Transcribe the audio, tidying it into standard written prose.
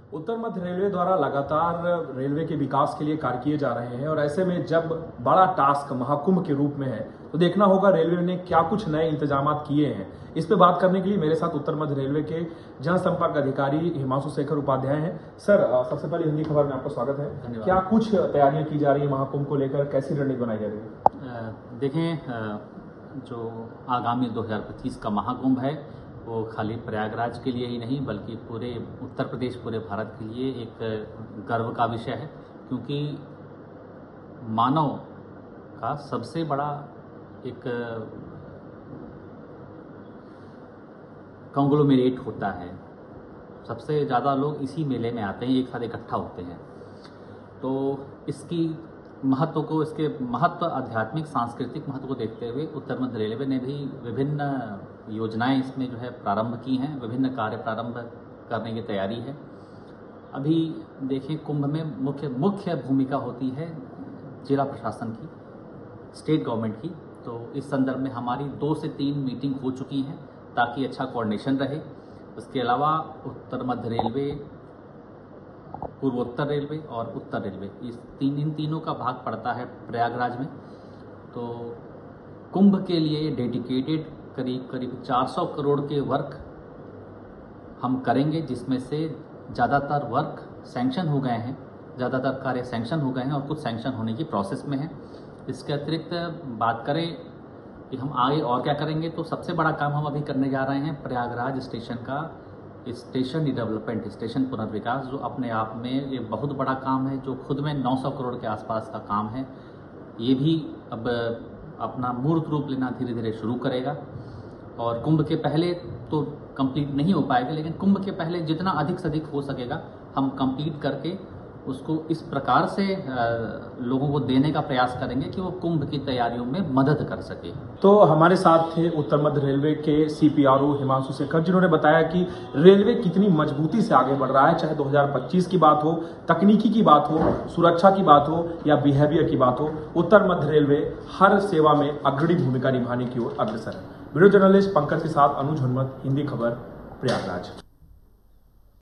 उत्तर मध्य रेलवे द्वारा लगातार रेलवे के विकास के लिए कार्य किए जा रहे हैं और ऐसे में जब बड़ा टास्क महाकुंभ के रूप में है तो देखना होगा रेलवे ने क्या कुछ नए इंतजाम किए हैं। इस पे बात करने के लिए मेरे साथ उत्तर मध्य रेलवे के जनसंपर्क अधिकारी हिमांशु शेखर उपाध्याय हैं। सर, सबसे पहले हिंदी खबर में आपका स्वागत है। क्या कुछ तैयारियां की जा रही है महाकुंभ को लेकर, कैसी रणनीति बनाई जा रही है? देखें, जो आगामी 2025 का महाकुंभ है वो खाली प्रयागराज के लिए ही नहीं बल्कि पूरे उत्तर प्रदेश, पूरे भारत के लिए एक गर्व का विषय है, क्योंकि मानव का सबसे बड़ा एक कॉन्ग्लोमेरेट होता है। सबसे ज़्यादा लोग इसी मेले में आते हैं, एक साथ इकट्ठा होते हैं। तो इसकी महत्व को, इसके महत्व, आध्यात्मिक सांस्कृतिक महत्व को देखते हुए उत्तर मध्य रेलवे ने भी विभिन्न योजनाएं इसमें जो है प्रारंभ की हैं, विभिन्न कार्य प्रारंभ करने की तैयारी है। अभी देखिए, कुंभ में मुख्य भूमिका होती है जिला प्रशासन की, स्टेट गवर्नमेंट की। तो इस संदर्भ में हमारी 2 से 3 मीटिंग हो चुकी हैं ताकि अच्छा कोऑर्डिनेशन रहे। उसके अलावा उत्तर मध्य रेलवे, पूर्वोत्तर रेलवे और उत्तर रेलवे, इन तीनों का भाग पड़ता है प्रयागराज में। तो कुंभ के लिए डेडिकेटेड करीब 400 करोड़ के वर्क हम करेंगे, जिसमें से ज़्यादातर वर्क सैंक्शन हो गए हैं, ज़्यादातर कार्य सैंक्शन हो गए हैं और कुछ सैंक्शन होने की प्रोसेस में है। इसके अतिरिक्त बात करें कि हम आगे और क्या करेंगे, तो सबसे बड़ा काम हम अभी करने जा रहे हैं प्रयागराज स्टेशन का स्टेशन रिडेवलपमेंट, स्टेशन पुनर्विकास, जो अपने आप में एक बहुत बड़ा काम है, जो खुद में 900 करोड़ के आसपास का काम है। ये भी अब अपना मूर्त रूप लेना धीरे धीरे शुरू करेगा और कुंभ के पहले तो कंप्लीट नहीं हो पाएगा, लेकिन कुंभ के पहले जितना अधिक से अधिक हो सकेगा हम कंप्लीट करके उसको इस प्रकार से लोगों को देने का प्रयास करेंगे कि वो कुंभ की तैयारियों में मदद कर सके। तो हमारे साथ थे उत्तर मध्य रेलवे के CPRO हिमांशु शेखर, जिन्होंने बताया कि रेलवे कितनी मजबूती से आगे बढ़ रहा है, चाहे 2025 की बात हो, तकनीकी की बात हो, सुरक्षा की बात हो या बिहेवियर की बात हो, उत्तर मध्य रेलवे हर सेवा में अग्रणी भूमिका निभाने की ओर अग्रसर है। वीडियो जर्नलिस्ट पंकज के साथ अनुज हनुमत, हिंदी खबर, प्रयागराज।